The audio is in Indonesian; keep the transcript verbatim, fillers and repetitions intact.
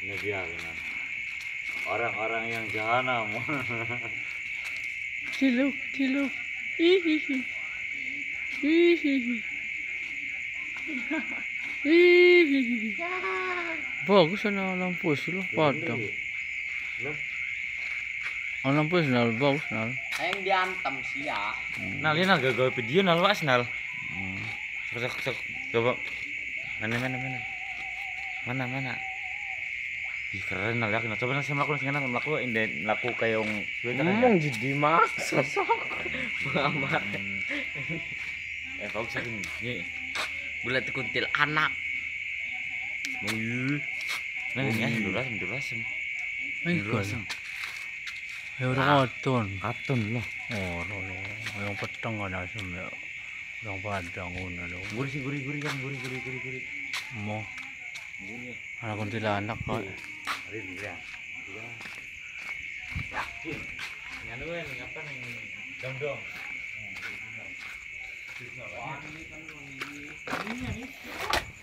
Ini dia benar. Orang-orang yang jahanam. Ciluk, ciluk. Hihihi. Hihihi. Hihihi. Bagus na lampu sila padang. Ang lampu sila bagus na. Ayang diantem siya. Nal ini agak gawe video nal was nal. Sok sok coba. Mana mana mana. Mana mana. Di keren nal ya kena coba nal sama aku nal melaku inden melaku kayak yang Ngomong jadi maksa sok. Mamat. Eh kau sering ni. Bulat kuntil anak. Muyu. Nah ini ya duras duras. Ay, Duras. Ay, orang katon. Katon loh. Oh, no, no. Yung patang ka na siya. Yung padang una lo. Gurih sih gurih gurih kan gurih gurih gurih gurih. Mo. Gurih. Anak kong tilanak ka. Hari ini ya. Iya. Yakin. Yang dua yang apa nih? Dong dong. Wah, ini kan ini. Ini nih.